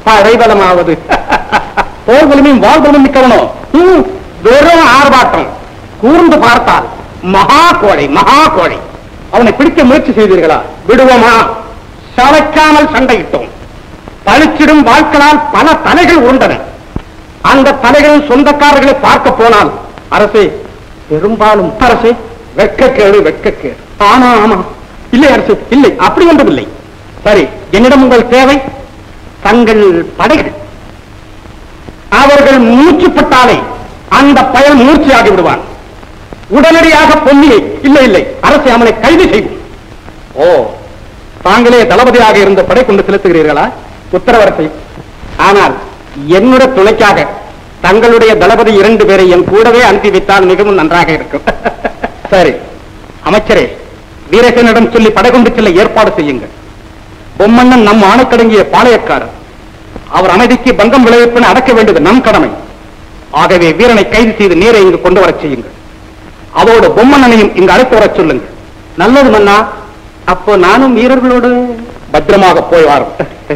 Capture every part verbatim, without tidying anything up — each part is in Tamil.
படைபலமாவது போர்களும் வாழ்வதும் மிக்கவனோ வெறும் ஆர்ப்பாட்டம். கூர்ந்து பார்த்தால் மகா கோழை மகா கோழை. அவனை பிடிக்க முயற்சி செய்தீர்களா? விடுவோமா? சளைக்காமல் சண்டையிட்டோம். பழிச்சிடும் வாழ்க்களால் பல தலைகள் உருண்டன. அந்த தலைகளின் சொந்தக்காரர்களை பார்க்க போனால் அரசே, பெரும்பாலும் அரசே, வெட்கக்கேடு வெட்கக்கேடு. ஆமா ஆமா, இல்லை அரசே, இல்லை, அப்படி ஒன்றும் இல்லை. சரி, என்னிடம் உங்கள் தேவை தங்கள் படைகள். அவர்கள் மூச்சுப்பட்டாலே அந்த பயல் மூர்ச்சியாகி விடுவான். உடனடியாக பொன்னியை, இல்லை இல்லை அரசே, அவனை கைது செய்வோம். ஓ, தாங்களே தளபதியாக இருந்த படை கொண்டு செலுத்துகிறீர்களா? உத்தரவரசை. ஆனால் என்னுடைய துணைக்காக தங்களுடைய தளபதி இரண்டு பேரை என் கூடவே அனுப்பி வைத்தால் மிகவும் நன்றாக இருக்கும். சரி அமைச்சரே, வீரசனிடம் சொல்லி படை கொண்டு செல்ல ஏற்பாடு செய்யுங்கள். பொம்மண்ணன் நம் ஆணைக்கடங்கிய பாளையக்காரர். அவர் அமைதிக்கு பங்கம் விளைவிப்பன அடக்க வேண்டியது நம் கடமை. ஆகவே வீரனை கைது செய்து நேரே இங்கு கொண்டு வரச் செய்யுங்கள். அதோடு பொம்மண்ணனையும் இங்கு அழைத்து வரச் சொல்லுங்கள். நல்லது மன்னா. அப்போ நானும் வீரர்களோடு பத்திரமாக போய் வாரும்.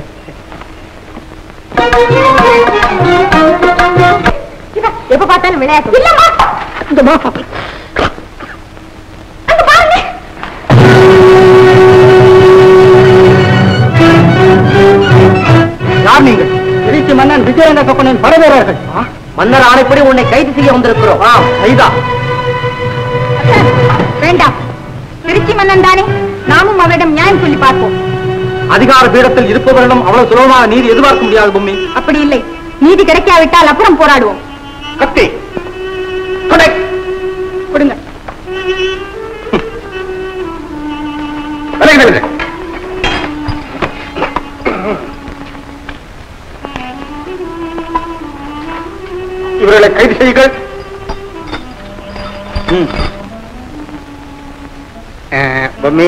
எப்ப பார்த்தாலும் விளையாட்டு. யார் நீங்கள்? திருச்சி மன்னன் விஜயங்க சொப்பனின் படைவீரர்கள். மன்னர் ஆணைப்படி உன்னை கைது செய்ய வந்திருக்கிறோம். கைதா? வேண்டாம், திருச்சி மன்னன் தானே, நாமும் அவரிடம் நியாயம் சொல்லி பார்ப்போம். அதிகார பீடத்தில் இருப்பவர்களும் அவ்வளவு சுலபமாக நீதி எதிர்பார்க்க முடியாது பொம்மி. அப்படி இல்லை, நீதி கிடைக்காவிட்டால் அப்புறம் போராடுவோம். கத்தி கொடுங்க. இவர்களை கைது செய்யுங்கள். பொம்மி,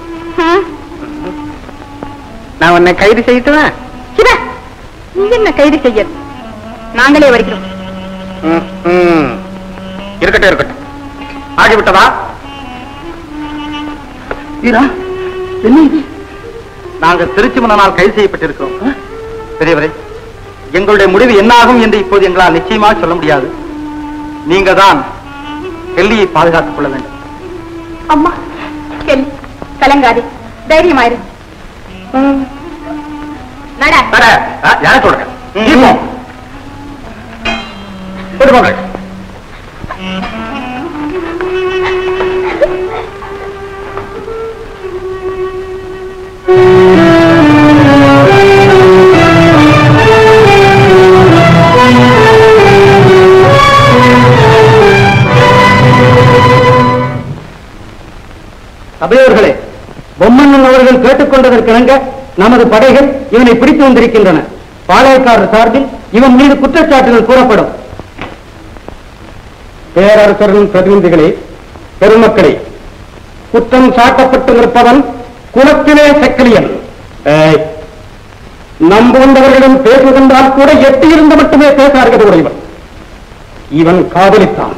நான் உன்னை கைது செய்துவேன். நீ என்ன கைது செய்ய? நாங்களே வருகிறோம். இருக்கட்டும் இருக்கட்டும். ஆகிவிட்டதா? நாங்கள் திருச்சி மன்னனால் கைது செய்யப்பட்டிருக்கிறோம். பெரியவரை, எங்களுடைய முடிவு என்ன ஆகும் என்று இப்போது எங்களால் நிச்சயமாக சொல்ல முடியாது. நீங்க தான் கெல்லியை பாதுகாத்துக் கொள்ள வேண்டும். அம்மா, கெல்லி கலங்காதே, தைரியமாயிரு. யார சொல்றேன்? சபையோர்களே, பொம்மண்ணன் அவர்கள் கேட்டுக்கொண்டதற்கிணங்க நமது படைகள் இவனை பிடித்து வந்திருக்கின்றன. பாளையக்காரர் சார்பில் இவன் மீது குற்றச்சாட்டுகள் கூறப்படும். பேரரசரின் பிரதிநிதிகளே, பெருமக்களே, குற்றம் சாட்டப்பட்டு நிற்பவன் குலத்திலே சக்கிலியன். நம்புகின்றவர்களிடம் பேசுகின்றால் கூட எட்டியிருந்து மட்டுமே பேச அருகதை உடையவன். இவன் காதலித்தான்.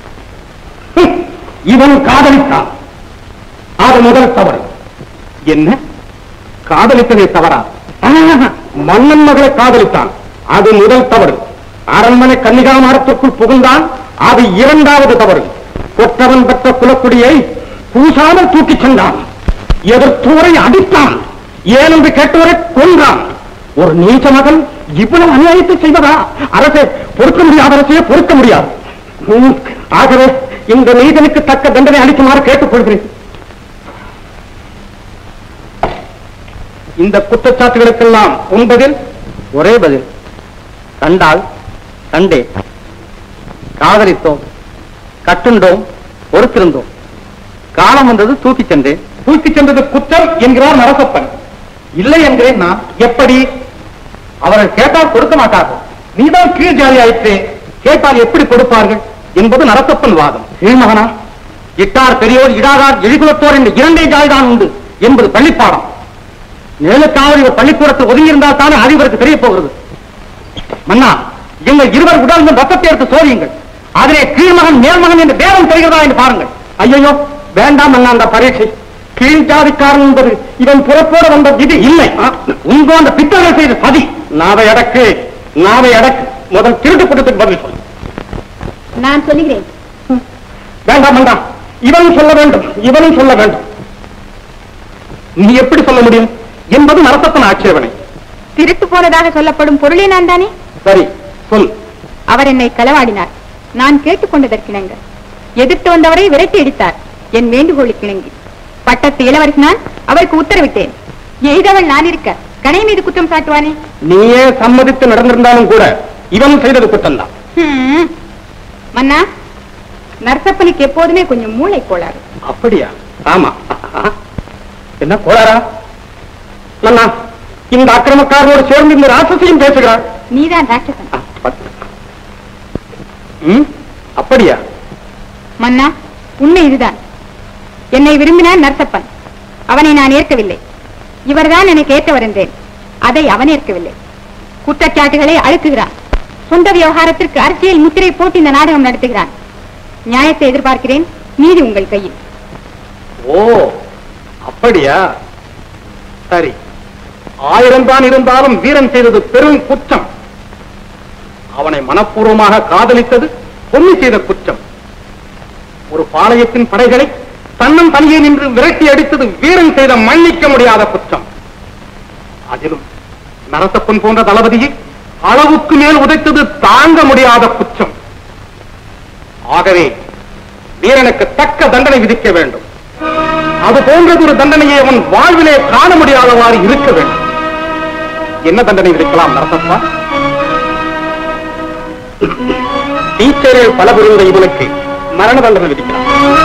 இவன் காதலித்தான். அது முதல் தவறு. என்ன? காதலித்ததே தவறா? மன்னன் மகளை காதலித்தான். அது முதல் தவறு. அரண்மனை கன்னிகாமாரத்திற்குள் புகுந்தான். அது இரண்டாவது தவறு. கொற்றவன் பெற்ற குலக்குடியை பூசாமல் தூக்கிச் சென்றான். எதிர்த்தோரை அடித்தான். ஏனென்று கேட்டவரை கொன்றான். ஒரு நீச்ச மகன் இவ்வளவு அநியாயத்தை செய்வதா? அரசே, பொறுக்க முடியாத அரசையே பொறுக்க முடியாது. ஆகவே இந்த நீதனுக்கு தக்க தண்டனை அளிக்குமாறு கேட்டுக் கொள்கிறேன். இந்த குற்றச்சாட்டுகளுக்கெல்லாம் உன் பதில்? ஒரே பதில். கண்டால் கண்டே, காதலித்தோம், கட்டுண்டோம், பொறுத்திருந்தோம். காலம் வந்தது தூக்கி சென்றேன். தூக்கி சென்றது குற்றம் என்கிறார் நரசப்பன். இல்லை என்கிறேன் நான். எப்படி? அவர்கள் கேட்டால் கொடுக்க மாட்டார்கள். நீதான் கீழ் ஜாதி ஆயிற்றே, கேட்டால் எப்படி கொடுப்பார்கள் என்பது நரசப்பன் வாதம். கீழ்மகனா, இட்டார் பெரியோர் இடாதார் எழிகுலத்தோர் என்ற இரண்டே ஜாதிதான் உண்டு என்பது பள்ளிப்பாடம். மேலுக்காவது இவர் பள்ளிக்கூடத்தில் ஒதுங்கியிருந்தால் தானே அதிபருக்கு தெரிய போகிறது. மன்னா, எங்கள் இருவர் உடல் ரத்தத்தை எடுத்து சோதியுங்கள். அதிலே கீழ்மகன் மேல்மகன் என்று பேரம் தெரிகிறதா என்று பாருங்கள். ஐயோ, வேண்டாம் அண்ணா, அந்த பரீட்சை. கீழ் ஜாதிக்காரன் என்பது இவன் புறப்போட வந்த விதி இல்லை. உங்க அந்த பித்தர்கள் செய்த சதி. நாவை அடக்கு, நாவை அடக்கு. முதல் திருட்டு கூட்டத்துக்கு பதில் சொல்லு. நான் சொல்லுகிறேன். வேண்டாம் வேண்டாம், இவனும் சொல்ல வேண்டும், இவனும் சொல்ல வேண்டும். நீ எப்படி சொல்ல முடியும் என்பது நரசப்பன் ஆட்சேபனை. திருட்டு போனதாக சொல்லப்படும் பொருளே நான் தானே. சரி சொல். அவர் என்னை களவாடினார். நான் கேட்டுக்கொண்டதற்கிணங்க எதிர்த்து வந்தவரை விரட்டி அடித்தார். என் வேண்டுகோளுக்கு இணங்கி பட்டத்து இளவரசி நான் அவருக்கு உத்தரவிட்டேன். எய்தவள் நான் இருக்க கணை மீது குற்றம் சாட்டுவானே. நீயே சம்மதித்து நடந்திருந்தாலும் கூட இவன் செய்தது குற்றம் தான். மன்னா, நரசப்பனுக்கு எப்போதுமே கொஞ்சம் மூளை கோளாறு. அப்படியா? ஆமா. என்ன கோளாரா? மன்னா, இந்த அக்கிரமக்காரனோடு சேர்ந்து இந்த ராட்சசியும் பேசுகிறார். நீதான் ராட்சசன். அப்படியா? மன்னா, உண்மை இதுதான். என்னை விரும்பினான் நரசப்பன். அவனை நான் ஏற்கவில்லை. இவர்தான் எனக்கு ஏற்றவர் என்றேன். அதை அவன் ஏற்கவில்லை. குற்றச்சாட்டுகளை அழுத்துகிறான். சொந்த விவகாரத்திற்கு அரசியல் முத்திரை போட்டு இந்த நாடகம் நடத்துகிறான். நியாயத்தை எதிர்பார்க்கிறேன். நீதி உங்கள் கையில். ஓ, அப்படியா? சரி, ஆயிரம் தான் இருந்தாலும் வீரன் செய்தது பெரும் குற்றம். அவனை மனப்பூர்வமாக காதலித்தது பொன்னி செய்த குற்றம். ஒரு பாளையத்தின் படைகளை தன்னம் தனியே நின்று விரட்டி அடித்தது வீரன் செய்த மன்னிக்க முடியாத குற்றம். அதிலும் நரசப்பன் போன்ற தளபதியை அளவுக்கு மேல் உதைத்தது தாங்க முடியாத குற்றம். ஆகவே வீரனுக்கு தக்க தண்டனை விதிக்க வேண்டும். அது போன்றது ஒரு தண்டனையை அவன் வாழ்விலே காண முடியாதவாறு இருக்க வேண்டும். என்ன தண்டனை விதிக்கலாம் நரசப்பா? டீச்சர்கள் பல புரிந்த இவனுக்கு மரண தண்டனை விதிக்கலாம்.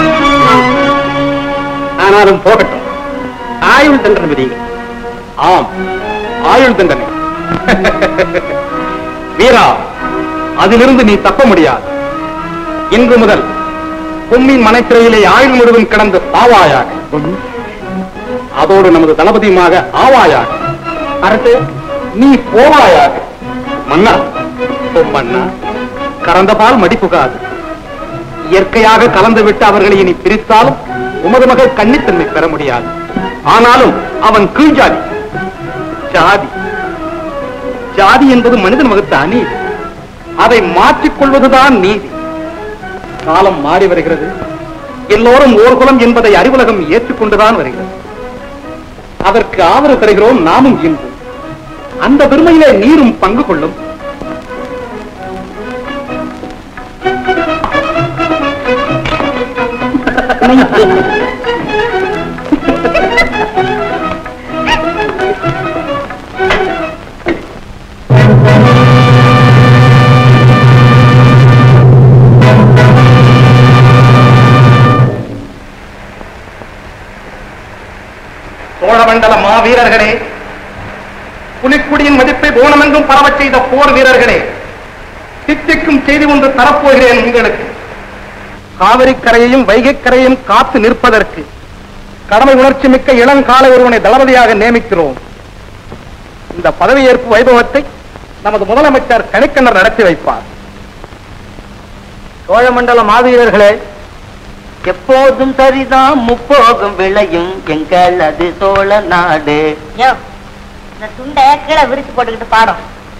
ஆனாலும் போகட்டும், ஆயுள் தண்டனை விதிங்க. ஆம், ஆயுள் தண்டனை. வீரா, அதிலிருந்து நீ தப்ப முடியாது. இன்று முதல் பொம்மின் மனைச்சிறையிலே ஆயுள் முழுவதும் கிடந்து பாவாயாக, அதோடு நமது தளபதியுமாக ஆவாயாக. அரசு, நீ போவாயாக. மன்னா, மன்னா, கறந்த பால் மடிப்புகாது. இயற்கையாக கலந்துவிட்டு அவர்களை இனி பிரித்தாலும் உமது மகள் கன்னித்தன்மை பெற முடியாது. ஆனாலும் அவன் கீழ்ஜாதி. ஜாதி ஜாதி என்பது மனிதன் வகுத்த அநீதி. அதை மாற்றிக் கொள்வதுதான் நீதி. காலம் மாறி வருகிறது. எல்லோரும் ஓர் குலம் என்பதை அறிவுலகம் ஏற்றுக்கொண்டுதான் வருகிறது. அதற்கு ஆதரவு தருகிறோம் நாமும் இன்று. அந்த பெருமையிலே நீரும் பங்கு கொள்ளும். சோழமண்டல மாவீரர்களே, புலிக்குடியின் மதிப்பை போனமெங்கும் பரவச் செய்த போர் வீரர்களே, தித்திக்கும் செய்தி ஒன்று தரப்போகிறேன் உங்களுக்கு. காவிரிக்கரையையும் வைகைக்கரையையும் காத்து நிற்பதற்கு கடமை உணர்ச்சி மிக்க இளங்காலை ஒருவனை தளபதியாக நியமிக்கிறோம். இந்த பதவியேற்பு வைபவத்தை நமது முதலமைச்சர் கணிக்கண்ணர் நடத்தி வைப்பார். சோழமண்டல மாவீரர்களே, எப்போதும் சரிதான் முப்போகம் விளையும் எங்கள் அது சோழ நாடு. இந்த துண்டை கீழே விரிச்சு போட்டுக்கிட்டு பாடம்.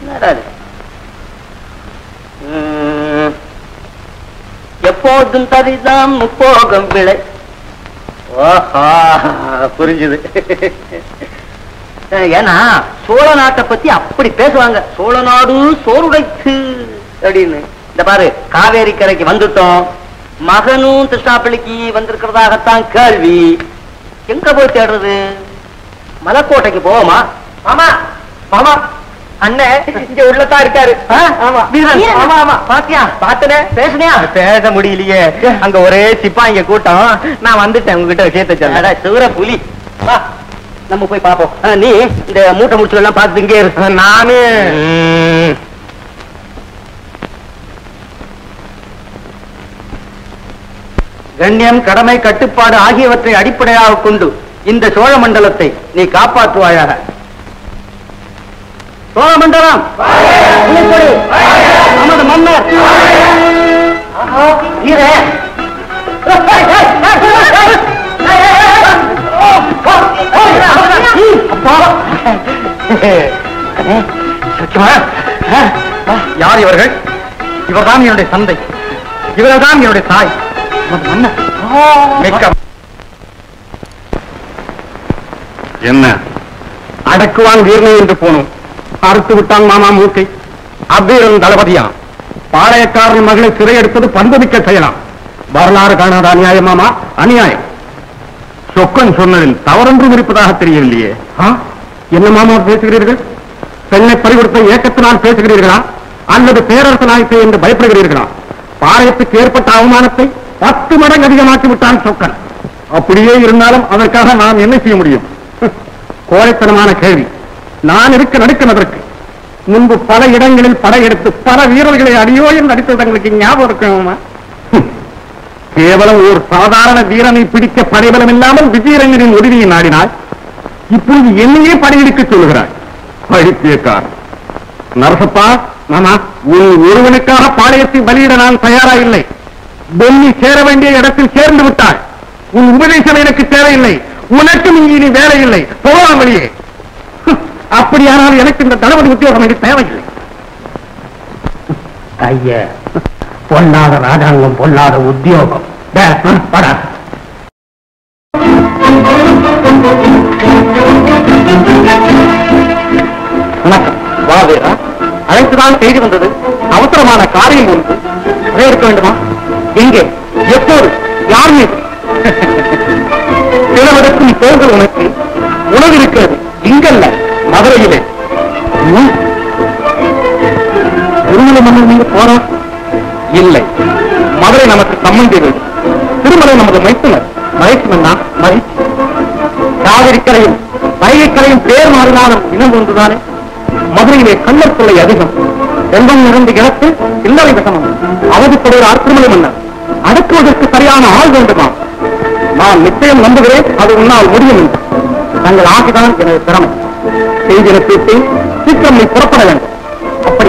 எப்போதும் சரிதான் முப்போகம் விளை. ஓஹா, புரிஞ்சுது. ஏன்னா சோழ நாட்டை பத்தி அப்படி பேசுவாங்க. சோழ நாடு சோறுடைத்து அப்படின்னு. இந்த பாரு, காவேரி கரைக்கு வந்துட்டோம். மகனும் திருஷ்ணாப்பள்ளிக்கு வந்திருக்கிறதாகத்தான் கேள்வி. எங்க போய் தேடுறது? மலைக்கோட்டைக்கு போவோமா? மாமா, மாமா, அண்ணன் இங்க உள்ளதான் இருக்காரு. ஆமா, ஆமா, ஆமா. பாத்தியா? பாத்தனே, பேசுனியா? பேச முடியலையே, அங்க ஒரே சிப்பாங்க கூட்டம். நான் வந்துட்டேன் உங்ககிட்ட விஷயத்த சொல்ல. சூர புலி, நம்ம போய் பாப்போம். நீ இந்த மூட்டை முடிச்சு எல்லாம் பார்த்து இங்கே இரு. நானு கண்ணியம், கடமை, கட்டுப்பாடு ஆகியவற்றை அடிப்படையாக கொண்டு இந்த சோழ மண்டலத்தை நீ காப்பாற்றுவாயாக. சோழ மண்டலம் நமது மன்னர் யார் இவர்கள்? இவர்தான் என்னுடைய தந்தை, இவர்தான் என்னுடைய தாய். என்ன அடக்குவான் வீரனை என்று போனோம், அறுத்து விட்டான் மாமா மூக்கை. அவ்வீரன் தளபதியா? பாளையக்காரன் மகளை சிறையெடுப்பது பண்புமிக்க செய்யலாம். வரலாறு காணாத அநியாயம் மாமா, அநியாயம். சொக்கன் சொன்னதில் தவறொன்றும் இருப்பதாக தெரியவில்லையே. என்ன மாமா பேசுகிறீர்கள்? பெண்ணை பறிகொடுத்த ஏக்கத்தினால் பேசுகிறீர்களா அல்லது பேரரசனாயிற்று என்று பயப்படுகிறீர்களா? பாளையத்துக்கு ஏற்பட்ட அவமானத்தை பத்து மடங்கு அதிகமாக்கி விட்டான் சொக்கன். அப்படியே இருந்தாலும் அதற்காக நாம் என்ன செய்ய முடியும்? கோழைத்தனமான கேள்வி. நான் இருக்க நடுக்கினதற்கு முன்பு பல இடங்களில் படையெடுத்து பல வீரர்களை அடியோயில் நடித்தது தங்களுக்கு ஞாபகம் இருக்குமா? கேவலம் ஒரு சாதாரண வீரனை பிடிக்க படைபலம் இல்லாமல் விஜயரங்கனின் உதவியை நாடினாய். இப்பொழுது என்னையே படையெடுக்க சொல்லுகிறாய். பைத்தியக்காரன். நரசப்பா, மாமா, உன் ஒருவனுக்காக பாளையத்தை பலியிட நான் தயாரா இல்லை. பொன்னி சேர வேண்டிய இடத்தில் சேர்ந்து விட்டாய். உன் உபதேசம் எனக்கு தேவையில்லை. உனக்கும் இனி வேலை இல்லை. போகலாம் வழியே. அப்படியானால் எனக்கு இந்த தளபதி உத்தியோகம் எனக்கு தேவையில்லை. ஐய, பொல்லாத ராஜாங்கம், பொல்லாத உத்தியோகம். படா. வணக்கம். வா வீரா, அழைத்துதான் செய்தி வந்தது. அவசரமான காரியம் ஒன்று. இருக்க வேண்டுமா? எங்கே, எப்போது, யார் மீது? சிலவதற்கும் போர்கள் உனக்கு உணவு இருக்கிறது. இங்கல்ல, மதுரையிலே. திருமலை மன்னர் நீங்க போறோம்? இல்லை, மதுரை நமக்கு சம்பந்தி வீடு. திருமலை நமது மைத்துனர். மகிழ்ச்சி மகிழ்ச்சி. காவிரிக்கரையும் வைகைக்கரையும் பேர் மாறினாலும் இனம் ஒன்றுதானே. மதுரையிலே கண்ணர் தொல்லை அதிகம். செல்வம் நிறைந்த இடத்தில் சில்லறை விஷமம் அவதிப்படுகிறார் திருமலை மன்னர். அடக்குவதற்கு சரியான ஆள் வேண்டுமா? நான் நிச்சயம் நம்புகிறேன் அது உன்னால் முடியும் என்று. தங்கள் ஆகிதான் எனது திறமை. செய்தின பேசி சீக்கிரம் நீ புறப்பட வேண்டும். அப்படி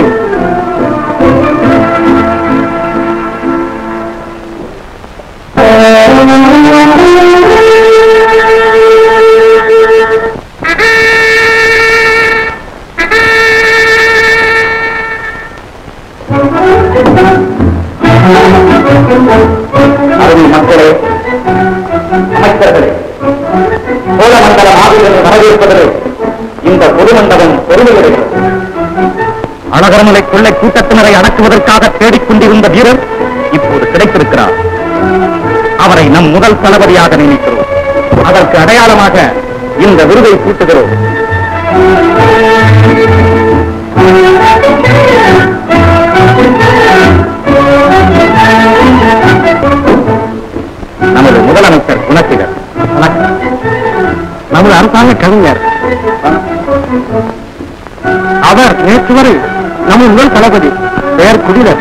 அருமை மக்களே, அமைச்சர்களே, சோழமண்டல மாவீரர்கள் வரவேற்பதிலே இந்த பொது மண்டபம் பெருமையுடையது. அழகர்மலை கொள்ளை கூட்டத்தினரை அடக்குவதற்காக தேடிக்கொண்டிருந்த வீரர் இப்போது கிடைத்திருக்கிறார். அவரை நம் முதல் தளபதியாக நியமிக்கிறோம். அதற்கு அடையாளமாக இந்த விருதை கூட்டுகிறோம். நமது முதலமைச்சர் குணசீலர். நமது அரசாங்க கவிஞர். அவர் நேற்று வரை நமது முதல் தளபதி பெயர் குடிலர்.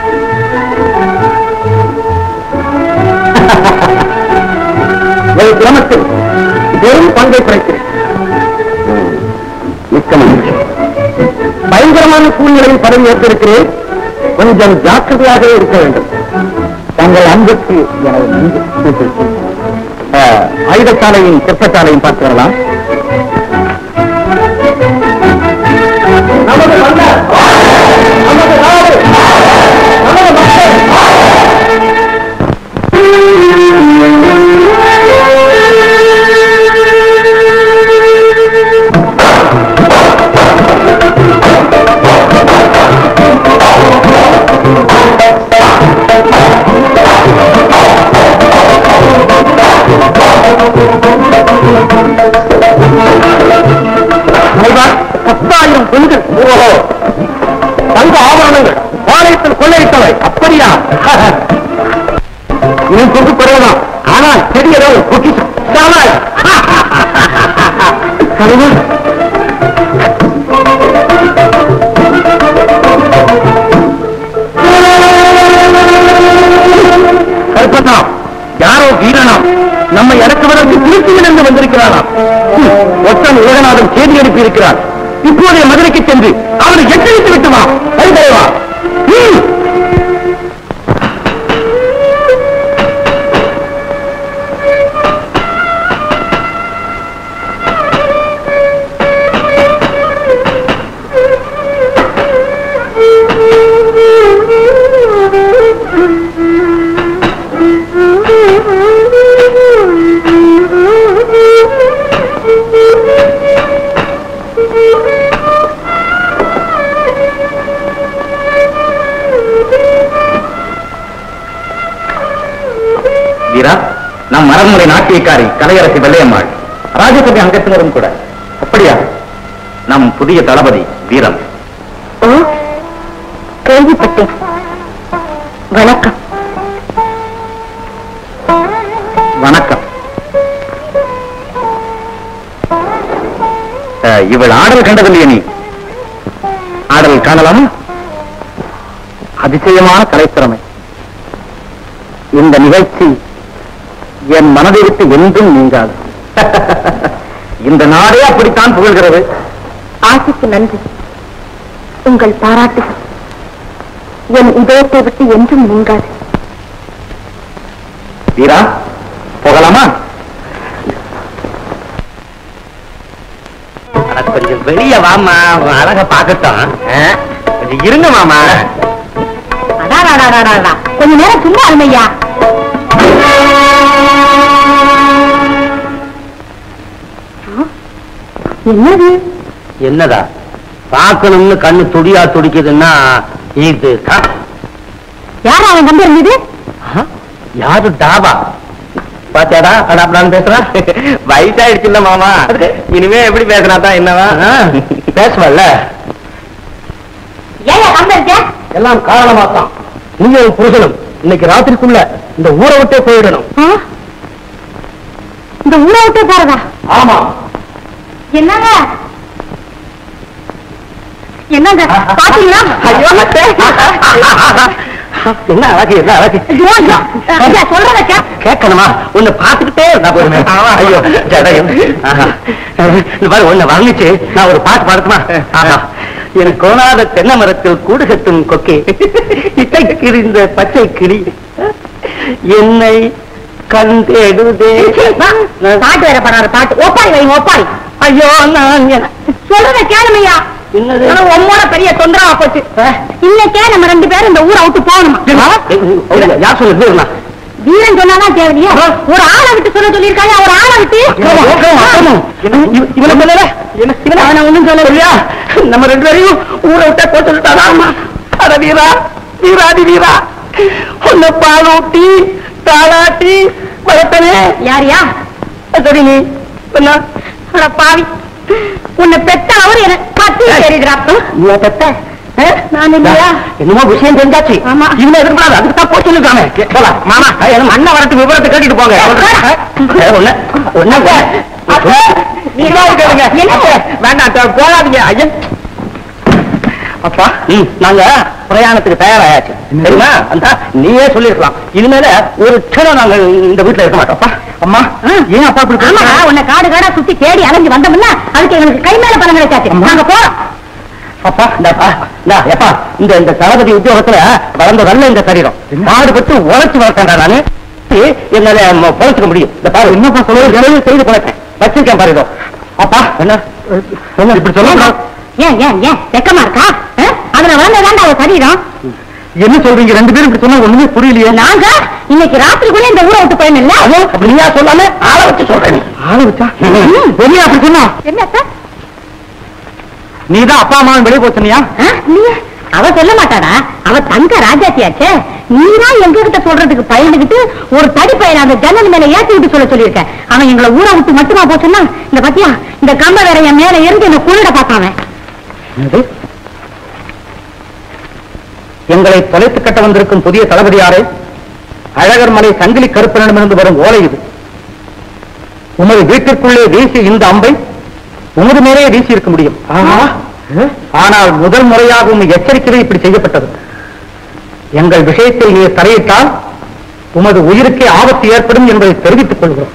ஒரு கிராமத்தில் பெரும் பங்கை குறைக்கிறேன். மிக்க மகிழ்ச்சி. பயங்கரமான சூழ்நிலையில் பதவி ஏற்றிருக்கிறேன். கொஞ்சம் ஜாக்கிரதையாக இருக்க வேண்டும். தங்கள் அன்புக்கு எனது நன்றி. ஆயுதசாலையும் சிற்பசாலையும் பார்த்து வரலாம். நமது மன்னர், நமது நாடு, நமது மக்கள். பத்தாயிரம் பெண்கள், தங்க ஆபரணங்கள் பாளையத்தில் கொள்ளையிட்டவை. அப்படியா? நீ கொண்டு குறையலாம். ஆனால் பெரியதோ பொக்கிஷம். கல்பனா, யாரோ வீரனாம் நம்மை இறக்குவதற்கு திருச்சியிலிருந்து வந்திருக்கிறாராம். ஒற்றன் உலகநாதன் செய்தி அனுப்பி இருக்கிறார். இப்போதைய மதுரைக்கு சென்று அவனை எச்சரித்து விட்டு வா. வா. நம் மரமுறை நாட்டியக்காரி கலையரசி வெள்ளையம்மாள் ராஜசபை அங்கத்தினரும் கூட. அப்படியா? நம் புதிய தளபதி வீரம். ஓ, கேள்விப்பட்டேன். வணக்கம். வணக்கம். இவள் ஆடல் கண்டதில்லையே நீ? ஆடல் காணலாம். அதிசயமான கலைத்திறமை. இந்த நிகழ்ச்சி என் மனதை விட்டு என்றும் நீங்காது. இந்த நாடே அப்படித்தான் புகழ்கிறது. ஆசைக்கு நன்றி. உங்கள் பாராட்டுகள் என் இதயத்தை விட்டு என்றும் நீங்காது. வீரா, போகலாமா? கொஞ்சம் வெளிய வாமா, அழக பாக்கட்டும். கொஞ்சம் இருங்க மாமா. கொஞ்ச நேரம் சும்மா அருமையா. என்னது? என்னதா பாக்கணும்னு கண்ணு துடியா துடிக்குதுன்னா இது யார் அவன் நம்பர் இருந்தது? யாரு டாபா பாத்தியாடா? அடாப்டான்னு பேசுறான். வயசாயிடுச்சுல்ல மாமா, இனிமே எப்படி பேசுறாதான் என்னவா பேசுவல்ல. ஏன் நம்பர்? எல்லாம் காரணமாத்தான். நீயும் புருஷனும் இன்னைக்கு ராத்திரிக்குள்ள இந்த ஊரை விட்டே போயிடணும். இந்த ஊரை விட்டே போறதா? ஆமா. என்னங்க என்னங்க பாத்தீங்களா? ஐயோ என்ன அழகு, என்ன அழகு. சொல்றத கேட்கணுமா? உன்னை பார்த்துக்கிட்டே இருந்தா போதுமே. ஐயோ ஜடையும் பாரு, உன்னை வாங்கிச்சு நான் ஒரு பாட்டு பாடுமா? என் கோணாத தென்னை மரத்தில் கூடு கட்டும் கொக்கே, இட்டை கிழிந்த பச்சை கிளி என்னை கண்டெடுதே. பாட்டு வேற பாடாத பாட்டு. ஒப்பாரி வைங்க, ஒப்பாரி. ஐயோ நான் சொல்றத கேளுமையா. உம்மோட பெரிய தொந்தரவா போச்சு. இன்னைக்கே நம்ம ரெண்டு பேரும் இந்த ஊரை விட்டு போகணுமா? யார் சொல்லுங்க? வீரன் சொன்னாதான் தேவையா? ஒரு ஆளை விட்டு சொல்ல சொல்லியிருக்காங்க. ஒரு ஆளை விட்டு இவனை சொல்லல, அவனை ஒண்ணும் சொல்லலையா? நம்ம ரெண்டு பேரையும் ஊரை விட்டா போய் சொல்லிட்டாரா? அட வீரா, வீராதி வீரா, உன்னை பாலூட்டி தாளாட்டி வளர்த்தனே. யாரியா? சரி நீ என்ன பாவி, உன்னை பெத்த அவர் எனக்கு பத்தி தெரியுறாப்ப. பெத்த நான் இல்லையா? என்னமோ விஷயம் தெரிஞ்சாச்சு. ஆமா. இவனை எதிர்பார்த்து அதுக்கு தான் போய் சொல்லிருக்காங்க. மாமா அண்ணன் வரட்டு விவரத்தை கேட்டுட்டு போங்க. வேண்டாம் போகாதீங்க ஐயா. அப்பா நாங்க பிரயாணத்துக்கு தயாராயாச்சு சரிங்களா? அந்த நீயே சொல்லிருக்கலாம். இனிமேல ஒரு க்ஷணம் நாங்க இந்த வீட்டுல இருக்க மாட்டோம். அம்மா ஏன் அப்பா இப்படி? உன்னை காடு காடா சுத்தி தேடி அலைஞ்சு வந்தோம்னா அதுக்கு எங்களுக்கு கை மேல பணம் கிடைச்சாச்சு. நாங்க போறோம். அப்பா இந்தாப்பா இந்தா எப்பா இந்த இந்த தளபதி உத்தியோகத்துல வளர்ந்ததல்ல இந்த சரீரம். பாடுபட்டு உழைச்சு வளர்த்தேன்டா நானு. என்னால பொழைச்சுக்க முடியும். இந்த பாரு என்னப்பா சொல்ல செய்து பொழைப்பேன். வச்சிருக்கேன் பாரு இதோ. அப்பா என்ன என்ன இப்படி சொல்ல? ஏன் ஏன் ஏன் வெக்கமா இருக்கா? அதுல வளர்ந்ததாண்டா அவ சரீரம். என்ன சொல்றீங்க ரெண்டு பேரும் இப்படி சொன்னா ஒண்ணுமே புரியலையே. நாங்க இன்னைக்கு ராத்திரிக்குள்ள இந்த ஊரை விட்டு போயிடல. அப்படியா சொல்லாம ஆளை வச்சு சொல்றேன். ஆளை வச்சா வெளியே அப்படி சொன்னா என்ன சார்? நீதான் அப்பா அம்மா வெளியே போச்சனியா? அவ சொல்ல மாட்டாடா, அவ தங்க ராஜாத்தியாச்சே. நீதான் எங்க கிட்ட சொல்றதுக்கு பயந்துகிட்டு ஒரு தடி பையன் அந்த ஜன்னல் மேல ஏற்றி விட்டு சொல்ல சொல்லியிருக்க. அவன் எங்களை ஊரை விட்டு மட்டுமா போச்சுன்னா இந்த பத்தியா இந்த கம்ப வேற என் மேல இருந்து என்ன குளிட பார்த்தாவன். எங்களை தொலைத்து கட்ட வந்திருக்கும் புதிய தளபதியாரே, அழகர் மலை சங்கிலி கருப்பனிடமிருந்து வரும் ஓலை இது. உமது வீட்டிற்குள்ளே வீசிய இந்த அம்பை உமது மேலே வீசி இருக்க முடியும். ஆனால் முதல் முறையாக உண்மை எச்சரிக்கை இப்படி செய்யப்பட்டது. எங்கள் விஷயத்தில் நீ தலையிட்டால் உமது உயிருக்கே ஆபத்து ஏற்படும் என்பதை தெரிவித்துக் கொள்கிறோம்.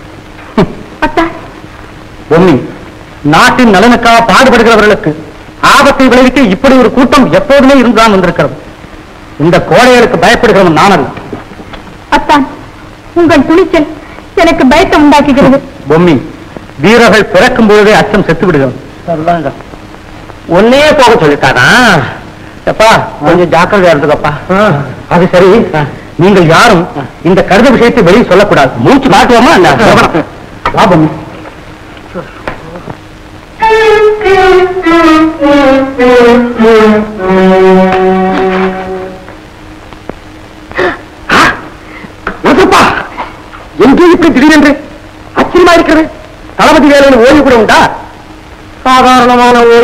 உண்மை நாட்டின் நலனுக்காக பாடுபடுகிறவர்களுக்கு ஆபத்தை விளைவிக்க இப்படி ஒரு கூட்டம் எப்போதுமே இருந்துதான் வந்திருக்கிறது. இந்த கோடைகளுக்கு பயப்படுகிறவன் நான் அல்ல. அத்தான், உங்கள் துணிச்சல் எனக்கு பயத்தை உண்டாக்குகிறது. பொம்மி, வீரர்கள் பிறக்கும் பொழுதே அச்சம் செத்து விடுகிறது. ஒன்னே போக சொல்லிட்டானா? எப்பா கொஞ்சம் ஜாக்கிரதையா இருந்துக்கப்பா. அது சரி, நீங்கள் யாரும் இந்த கருத விஷயத்தை வெளியே சொல்லக்கூடாது. மூச்சு மாட்டுவோமா? வா பொம்மி. எங்கே இப்படி திடீரென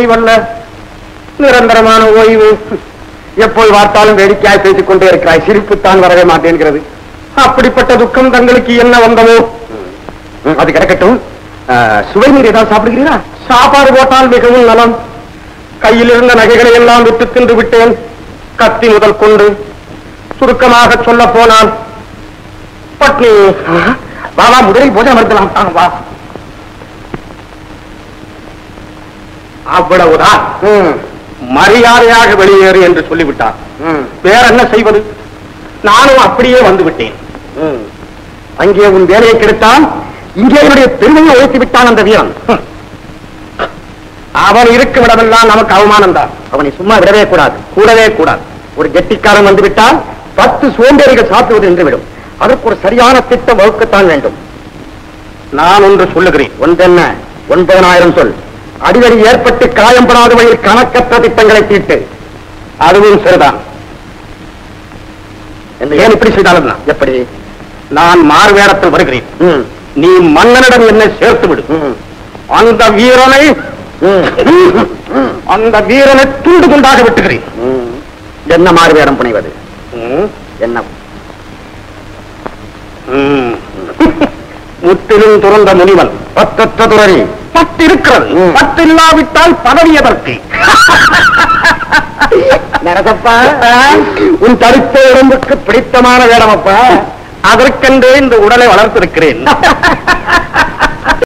ஓய்வல்ல, நிரந்தரமான ஓய்வு. எப்போது பார்த்தாலும் வேடிக்கையாய் பேசிக் கொண்டே இருக்கிறாய், சிரிப்புத்தான் வரவே மாட்டேங்கிறது. அப்படிப்பட்ட துக்கம் தங்களுக்கு என்ன வந்தமோ? அது கிடக்கட்டும். சுவை நீர் ஏதாவது சாப்பிடுகிறீரா? சாப்பாடு போட்டால் மிகவும் நலம். கையில் இருந்த நகைகளை எல்லாம் விட்டு தின்று விட்டேன், கத்தி முதல் கொண்டு. சுருக்கமாக சொல்ல போனால் பட்னி. வா வா, முதலில் போஜனம் இருக்கலாம். வா. அவ்வளவுதான். மரியாதையாக வெளியேறு என்று சொல்லிவிட்டார். வேற என்ன செய்வது? நானும் அப்படியே வந்து விட்டேன். அங்கே உன் வேலையை கெடுத்தான், இங்கே என்னுடைய பெருமையை உழைத்து விட்டான் அந்த வீரன். அவன் இருக்கும் இடமெல்லாம் நமக்கு அவமானம் தான். அவனை சும்மா விடவே கூடாது, கூடவே கூடாது. ஒரு கெட்டிக்காரன் வந்து விட்டால் பத்து சோம்பேறிகள் சாப்பிடுவது நின்றுவிடும். அதற்கு ஒரு சரியான திட்டம் வகுக்கத்தான் வேண்டும். நான் ஒன்று சொல்லுகிறேன். ஒன்றென்ன, ஒன்பதனாயிரம் சொல். அடிக்கடி ஏற்பட்டு காயம்படாத வகையில் கணக்கற்ற திட்டங்களை தீட்டு. அதுவும் சரிதான். ஏன் இப்படி செய்தாலும் எப்படி? நான் மாறுவேடத்தில் வருகிறேன், நீ மன்னனிடம் என்னை சேர்த்து விடு. அந்த வீரனை அந்த வீரனை துண்டு துண்டாக விட்டுகிறேன். என்ன மாறுவேடம் புனைவது? என்ன? முற்றிலும் துறந்த முனிவன், பத்தற்ற துறவி. பத்து இருக்கிறது, பத்து இல்லாவிட்டால் பதவி எதற்கு? நரசப்பா, உன் தடுத்த உடம்புக்கு பிடித்தமான வேடமப்பா, அதற்கென்றே இந்த உடலை வளர்த்திருக்கிறேன்.